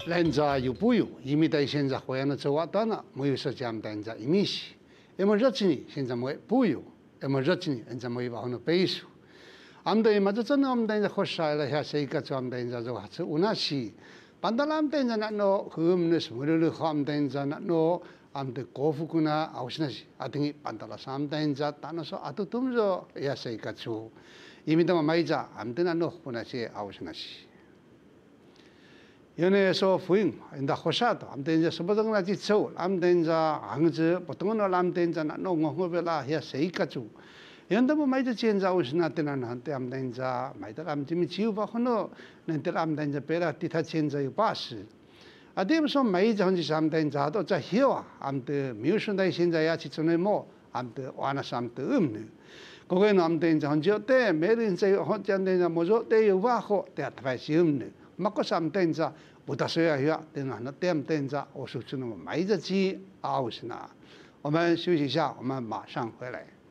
人家有不有，因为在现在会员的走啊端了，没有说讲人家一米西，因为热情现在没不有，因为热情人家没把那倍数。俺们嘛，这真的俺们在喝晒了，下谁个做俺们在做，这无那是，반달俺们在那喏，和我们的什么的和俺们在那喏，俺们的国富kuna 아우시나시，啊等于반달俺们在，但那说啊都动着，下谁个做，因为他们买着，俺们在那喏和那些아우시나시。연애에서 부인, 인다 호사도 암대인자 서버등나 지쳐 암대인자 앙즈 보통은 암대인자 나 농어벨라 해야 세이까주 연다 뭐 마이드 지엔자 오시나 때는 한때 암대인자 마이드 암지미 지우바 호노 nen때 암대인자 베라 티타 지엔자 유바스 아데무서 마이드 한지 암대인자도 자 히와 암대 미우순다이 신자야 지천에 뭐 암대 와나스 암대 음네 거기는 암대인자 한지 때 메린자 혼자 암대인자 뭐죠 때 유바호 때 아타바시 음네 막고 삼대인자 못하셔야 해야 되는 하나 땜대인자 오수주는 많이着急啊，我们休息一下，我们马上回来。